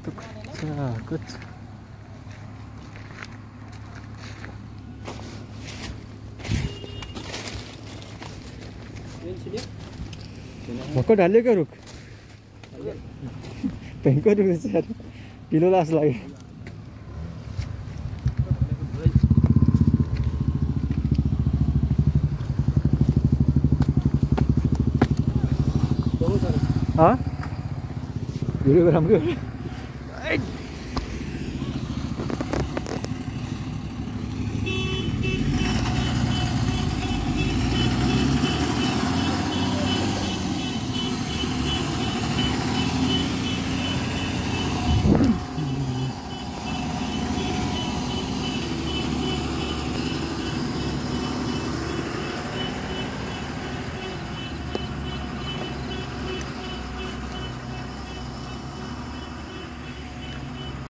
Good. भर्खर ढाल्यो क्या रुख भयङ्कर रुख छ यार ढिलो लास लाग्यो भिडियो राम्रो